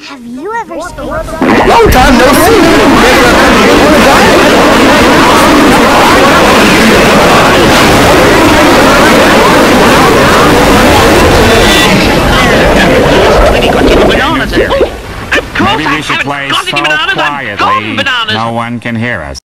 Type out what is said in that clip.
Have you ever spoken? Long time no see! Maybe we should play so quietly no one can hear us.